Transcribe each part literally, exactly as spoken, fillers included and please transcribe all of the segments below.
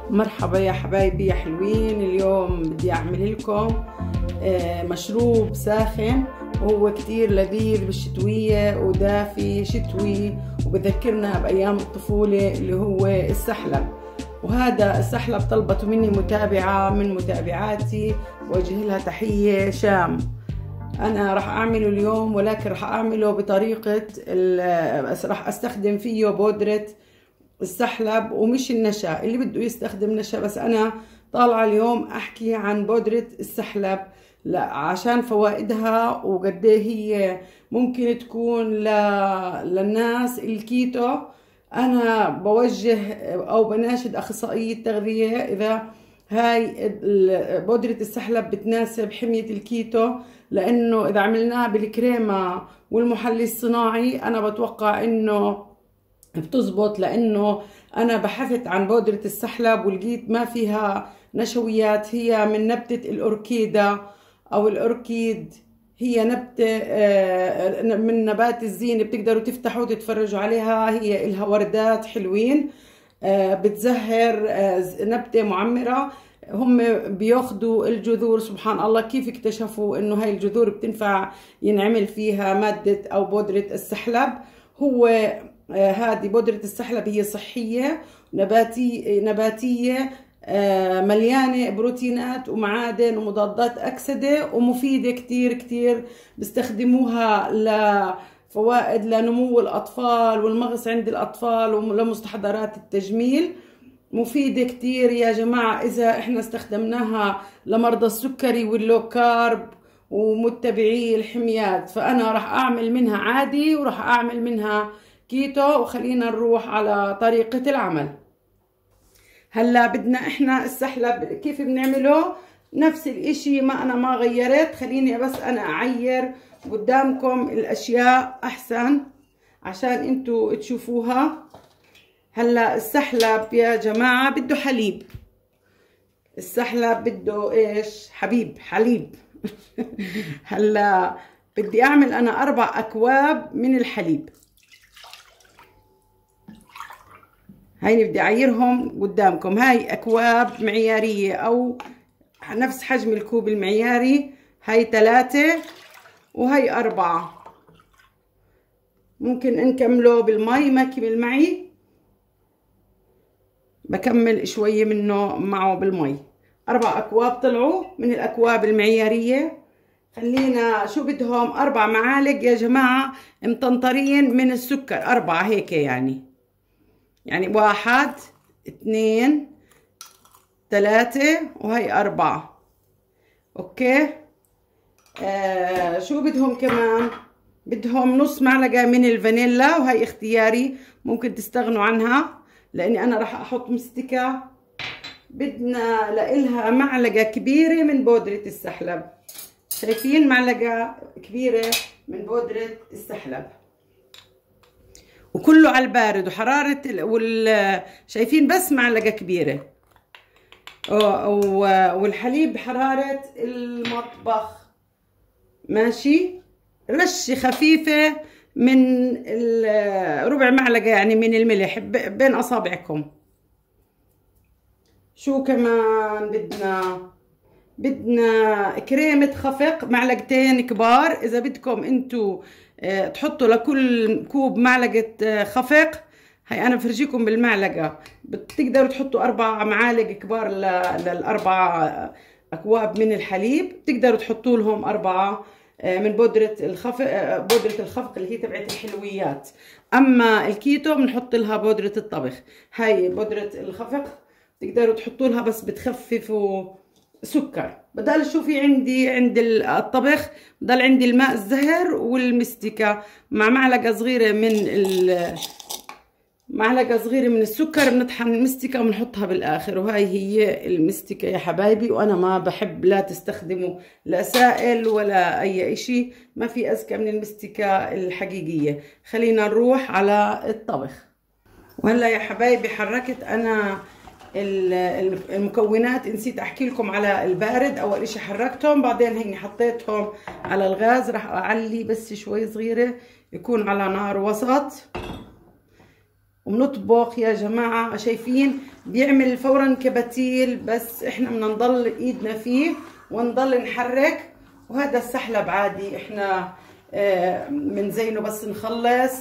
مرحبا يا حبايبي يا حلوين. اليوم بدي اعمل لكم مشروب ساخن وهو كتير لذيذ بالشتوية ودافي شتوي وبذكرنا بأيام الطفولة اللي هو السحلب. وهذا السحلب طلبته مني متابعة من متابعاتي، وجه لها تحية شام. أنا راح أعمله اليوم، ولكن راح أعمله بطريقة راح أستخدم فيه بودرة السحلب ومش النشا. اللي بده يستخدم نشا، بس أنا طالعة اليوم أحكي عن بودرة السحلب لا عشان فوائدها وقد هي ممكن تكون ل... للناس الكيتو. أنا بوجه أو بناشد أخصائية التغذية إذا هاي بودرة السحلب بتناسب حمية الكيتو، لأنه إذا عملناها بالكريمة والمحلي الصناعي أنا بتوقع إنه بتزبط، لأنه أنا بحثت عن بودرة السحلب ولقيت ما فيها نشويات. هي من نبتة الأوركيدا أو الأوركيد، هي نبتة من نبات الزينة، بتقدروا تفتحوا وتتفرجوا عليها. هي إلها وردات حلوين، بتزهر، نبتة معمرة. هم بياخدوا الجذور، سبحان الله كيف اكتشفوا إنه هاي الجذور بتنفع ينعمل فيها مادة أو بودرة السحلب. هو هذه بودرة السحلب هي صحية نباتي نباتية، مليانة بروتينات ومعادن ومضادات أكسدة ومفيدة كتير كتير. بيستخدموها لفوائد لنمو الأطفال والمغص عند الأطفال ولمستحضرات التجميل. مفيدة كتير يا جماعة إذا إحنا استخدمناها لمرضى السكري واللو كارب ومتبعي الحميات. فأنا راح أعمل منها عادي وراح أعمل منها كيتو، وخلينا نروح على طريقة العمل. هلا بدنا احنا السحلب كيف بنعمله؟ نفس الاشي، ما انا ما غيرت. خليني بس انا اعير قدامكم الاشياء احسن عشان انتو تشوفوها. هلا السحلب يا جماعة بده حليب. السحلب بده ايش؟ حبيب حليب. هلا بدي اعمل انا اربع اكواب من الحليب. هاي بدي اعيرهم قدامكم. هاي اكواب معيارية او نفس حجم الكوب المعياري. هاي ثلاثة وهي اربعة. ممكن نكمله بالمي، ما كمل معي بكمل شوية منه معه بالمي. اربع اكواب طلعوا من الاكواب المعيارية. خلينا شو بدهم؟ اربع معالق يا جماعة مطنطرين من السكر، اربعة هيك يعني يعني واحد اثنين ثلاثة وهي أربعة. أوكي. آه شو بدهم كمان؟ بدهم نص معلقة من الفانيلا، وهي اختياري ممكن تستغنوا عنها لأني أنا راح أحط مستكة. بدنا لإلها معلقة كبيرة من بودرة السحلب. شايفين؟ معلقة كبيرة من بودرة السحلب، وكله على البارد وحرارة وال شايفين بس معلقة كبيرة. والحليب بحرارة المطبخ، ماشي. رشة خفيفة من ربع معلقة يعني من الملح بين أصابعكم. شو كمان بدنا؟ بدنا كريمة خفق معلقتين كبار. إذا بدكم انتو تحطوا لكل كوب معلقة خفق، هي أنا بفرجيكم بالمعلقة. بتقدروا تحطوا أربع معالق كبار للأربع أكواب من الحليب. بتقدروا تحطوا لهم أربعة من بودرة الخفق، بودرة الخفق اللي هي تبعت الحلويات. أما الكيتو بنحط لها بودرة الطبخ. هاي بودرة الخفق تقدروا تحطوا لها، بس بتخففوا سكر. بدل شوفي عندي عند الطبخ بضل عندي الماء الزهر والمستكة مع معلقة صغيرة من معلقة صغيرة من السكر. بنطحن المستكة وبنحطها بالآخر، وهاي هي المستكة يا حبايبي. وأنا ما بحب لا تستخدموا لا سائل ولا أي إشي، ما في أذكى من المستكة الحقيقية. خلينا نروح على الطبخ. وهلا يا حبايبي حركت أنا المكونات، نسيت احكي لكم على البارد. اول اشي حركتهم، بعدين هيني حطيتهم على الغاز. راح اعلي بس شوي صغيرة، يكون على نار وسط. وبنطبخ يا جماعة. شايفين بيعمل فورا كبتيل، بس احنا بدنا نضل ايدنا فيه ونضل نحرك. وهذا السحلب عادي احنا بنزينه بس نخلص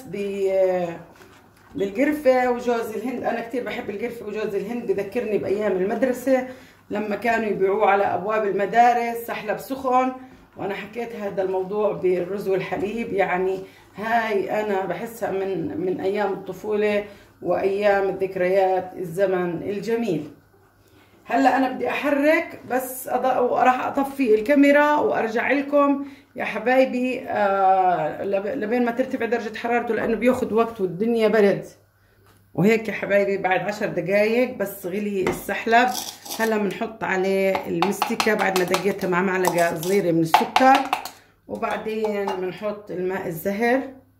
بالقرفة وجوز الهند. انا كتير بحب القرفة وجوز الهند، بذكرني بايام المدرسة لما كانوا يبيعوه على ابواب المدارس سحلب سخن. وانا حكيت هذا الموضوع بالرز والحليب، يعني هاي انا بحسها من من ايام الطفولة وايام الذكريات، الزمن الجميل. هلا انا بدي احرك بس وراح اطفي الكاميرا وارجع لكم يا حبايبي آه لبين ما ترتفع درجة حرارته، لانه بياخد وقت والدنيا برد. وهيك يا حبايبي بعد عشر دقايق بس غلي السحلب. هلا بنحط عليه المستكة بعد ما دقيتها مع معلقة صغيرة من السكر، وبعدين بنحط الماء الزهر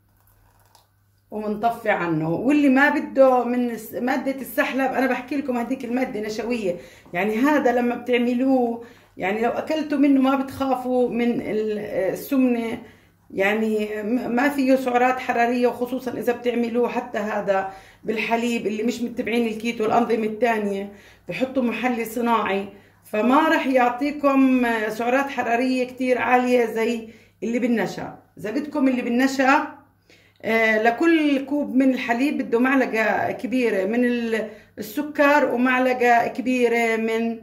ومنطفي عنه. واللي ما بده من مادة السحلب انا بحكي لكم هذيك المادة نشوية، يعني هذا لما بتعملوه يعني لو اكلتوا منه ما بتخافوا من السمنة، يعني ما فيه سعرات حرارية. وخصوصا اذا بتعملوه حتى هذا بالحليب، اللي مش متبعين الكيتو والانظمة الثانية بحطوا محلي صناعي، فما رح يعطيكم سعرات حرارية كتير عالية زي اللي بالنشا. اذا بدكم اللي بالنشا آه لكل كوب من الحليب بده معلقة كبيرة من السكر ومعلقة كبيرة من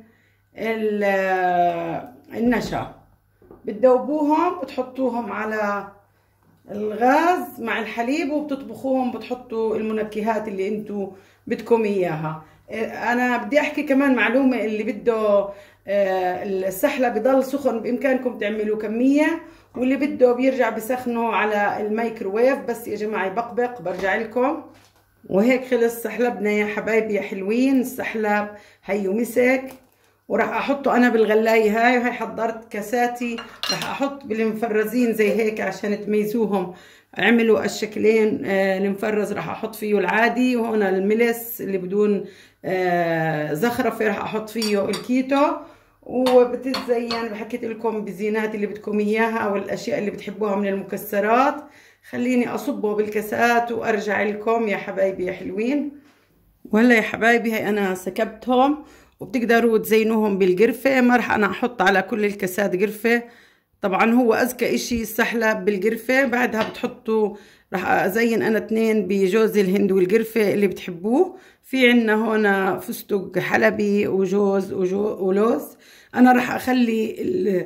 النشا، بتذوبوهم وتحطوهم على الغاز مع الحليب وبتطبخوهم، بتحطوا المنكهات اللي انتو بدكم اياها. انا بدي احكي كمان معلومة، اللي بده السحلب بضل سخن بامكانكم تعملوا كمية، واللي بده بيرجع بسخنه على الميكروويف بس يا جماعة يبقبق. برجع لكم. وهيك خلص سحلبنا يا حبايبي يا حلوين. السحلب هيو مسك، وراح احطه انا بالغلاية هاي. وهي حضرت كاساتي، راح احط بالمفرزين زي هيك عشان تميزوهم. عملوا الشكلين. آه المفرز راح احط فيه العادي، وهنا الملس اللي بدون آه زخرفة راح احط فيه الكيتو. وبتتزين بحكيت لكم بالزينات اللي بدكم اياها والاشياء اللي بتحبوها من المكسرات. خليني اصبه بالكاسات وارجع لكم يا حبايبي يا حلوين. وهلا يا حبايبي هي انا سكبتهم، وبتقدروا تزينوهم بالقرفة. ما راح انا احط على كل الكاسات قرفة، طبعا هو اذكى اشي السحلب بالقرفة. بعدها بتحطوا، راح ازين انا اثنين بجوز الهند والقرفة اللي بتحبوه. في عنا هنا فستق حلبي وجوز وجو ولوز. انا راح اخلي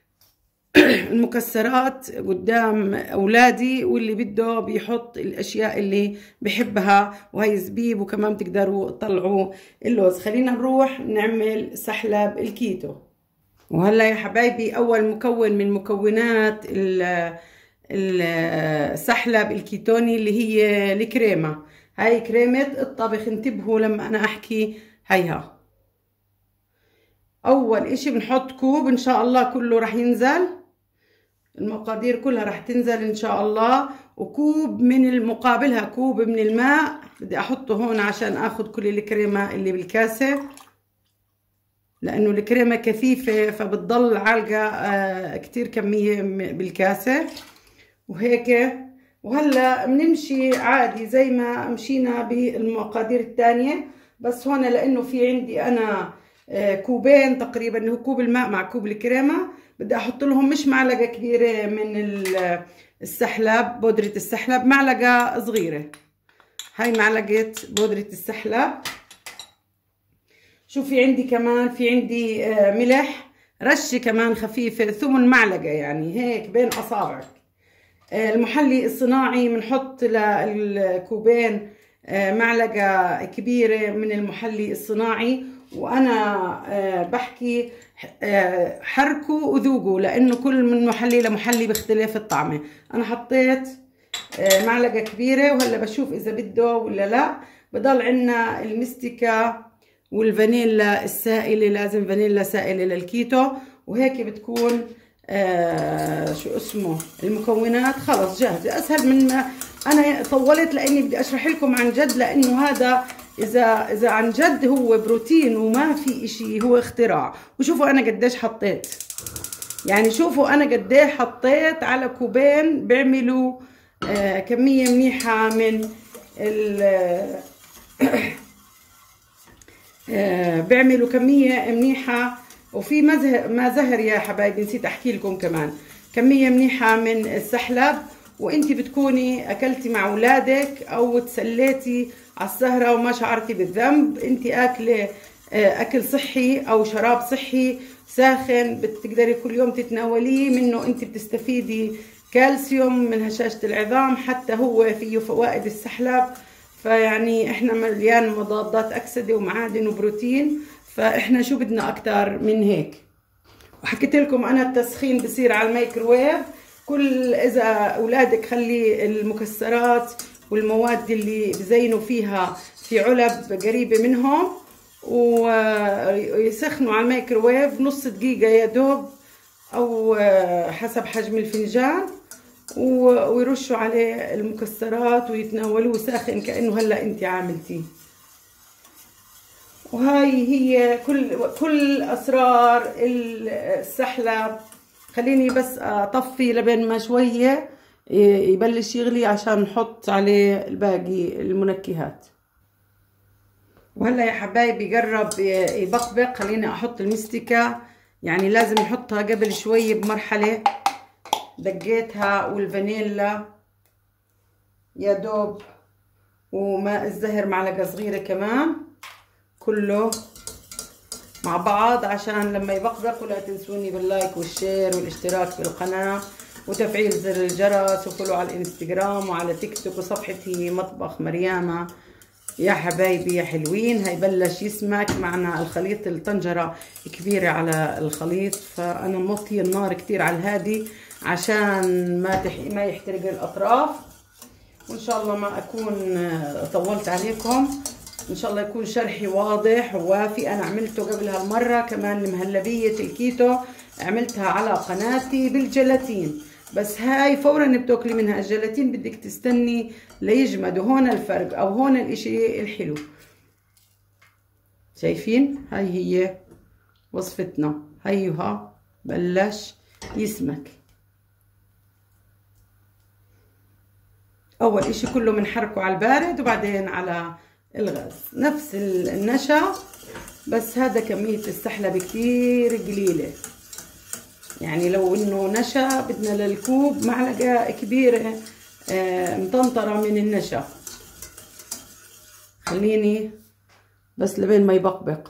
المكسرات قدام اولادي، واللي بده بيحط الاشياء اللي بحبها. وهي زبيب، وكمان بتقدروا تطلعوا اللوز. خلينا نروح نعمل سحلب الكيتو. وهلا يا حبايبي اول مكون من مكونات السحلب الكيتوني اللي هي الكريمه. هاي كريمه الطبخ، انتبهوا لما انا احكي. هيها اول اشي بنحط كوب ان شاء الله، كله راح ينزل، المقادير كلها راح تنزل ان شاء الله. وكوب من المقابلها كوب من الماء بدي احطه هون عشان اخذ كل الكريمه اللي بالكاسه، لانه الكريمه كثيفه فبتضل عالقه آه كتير كميه بالكاسه. وهيك. وهلا بنمشي عادي زي ما مشينا بالمقادير الثانيه، بس هون لانه في عندي انا آه كوبين تقريبا، اللي هو كوب الماء مع كوب الكريمه، بدي احط لهم مش معلقه كبيره من السحلب، بودره السحلب، معلقه صغيره. هاي معلقه بودره السحلب. شو في عندي كمان؟ في عندي ملح رشه كمان خفيفه، ثمن معلقه يعني هيك بين اصابعك. المحلي الصناعي بنحط للكوبين معلقه كبيره من المحلي الصناعي. وانا بحكي حركوا وذوقوا، لانه كل من محلي لمحلي بيختلف الطعمه. انا حطيت معلقه كبيره، وهلا بشوف اذا بده ولا لا. بضل عندنا المستكه والفانيلا السائله، لازم فانيلا سائله للكيتو. وهيك بتكون آه شو اسمه المكونات خلص جاهزه. اسهل من ما انا طولت، لاني بدي اشرح لكم عن جد، لانه هذا اذا اذا عن جد هو بروتين وما في اشي، هو اختراع. وشوفوا انا قديش حطيت، يعني شوفوا انا قديش حطيت على كوبين، بيعملوا آه كميه منيحه من بيعملوا كمية منيحة. وفي ما زهر يا حبايبي، نسيت احكي لكم كمان، كمية منيحة من السحلب، وانتي بتكوني اكلتي مع اولادك او تسليتي على السهرة وما شعرتي بالذنب. انتي اكله اكل صحي او شراب صحي ساخن بتقدري كل يوم تتناوليه منه، انتي بتستفيدي كالسيوم من هشاشة العظام، حتى هو فيه فوائد السحلب. فيعني احنا مليان مضادات اكسده ومعادن وبروتين، فاحنا شو بدنا اكتر من هيك. وحكيت لكم انا التسخين بصير على الميكروويف. كل اذا اولادك خلي المكسرات والمواد اللي بزينوا فيها في علب قريبه منهم ويسخنوا على الميكروويف نص دقيقه يا دوب، او حسب حجم الفنجان، ويرشوا عليه المكسرات ويتناولوه ساخن كأنه هلا انت عاملتيه. وهاي هي كل كل اسرار السحلب. خليني بس اطفي لبين ما شويه يبلش يغلي عشان نحط عليه الباقي المنكهات. وهلا يا حبايبي قرب يبقبق. خليني احط المستكه، يعني لازم نحطها قبل شوي بمرحله. دقيتها والفانيلا يا دوب، وماء الزهر معلقه صغيره كمان، كله مع بعض عشان لما يبقبق. ولا تنسوني باللايك والشير والاشتراك بالقناه وتفعيل زر الجرس، وفولو على الانستغرام وعلى تيك توك وصفحتي مطبخ مريامه. يا حبايبي يا حلوين، هيبلش يسمك معنا الخليط. الطنجره كبيره على الخليط، فانا موطيه النار كتير على الهادي عشان ما تح... ما يحترق الاطراف. وان شاء الله ما اكون طولت عليكم، ان شاء الله يكون شرحي واضح ووافي. انا عملته قبل هالمره كمان المهلبيه الكيتو، عملتها على قناتي بالجيلاتين، بس هاي فورا بتاكلي منها. الجيلاتين بدك تستني ليجمد، وهون الفرق او هون الاشي الحلو. شايفين؟ هاي هي وصفتنا، هيها بلش يسمك. اول اشي كله بنحركه على البارد وبعدين على الغاز، نفس النشا، بس هذا كمية السحلب كتير قليلة. يعني لو انه نشا بدنا للكوب معلقة كبيرة مطنطرة من النشا. خليني بس لبين ما يبقبق.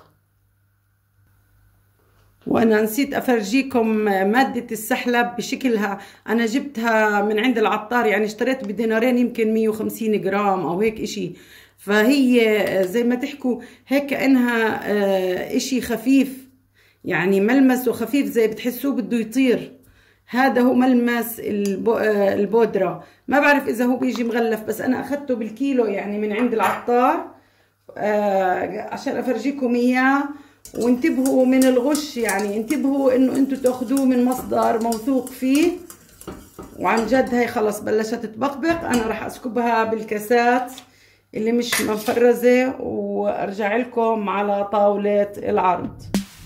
وانا نسيت افرجيكم مادة السحلب بشكلها. انا جبتها من عند العطار، يعني اشتريت بدينارين يمكن مية وخمسين جرام او هيك اشي. فهي زي ما تحكوا هيك كأنها اشي خفيف، يعني ملمسه خفيف زي بتحسوه بده يطير. هذا هو ملمس البودرة. ما بعرف اذا هو بيجي مغلف، بس انا اخذته بالكيلو يعني من عند العطار عشان افرجيكم اياه. وانتبهوا من الغش، يعني انتبهوا انه انتوا تاخذوه من مصدر موثوق فيه. وعن جد هي خلص بلشت تبقبق. انا راح اسكبها بالكاسات اللي مش مفرزه وارجع لكم على طاوله العرض.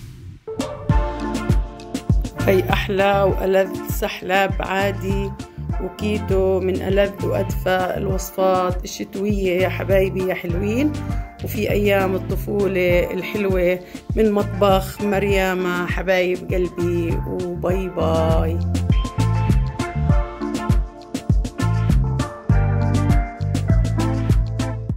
هي احلى والذ سحلب عادي وكيتو، من ألذ وأدفى الوصفات الشتوية يا حبايبي يا حلوين. وفي أيام الطفولة الحلوة من مطبخ مريامة حبايب قلبي، وباي باي.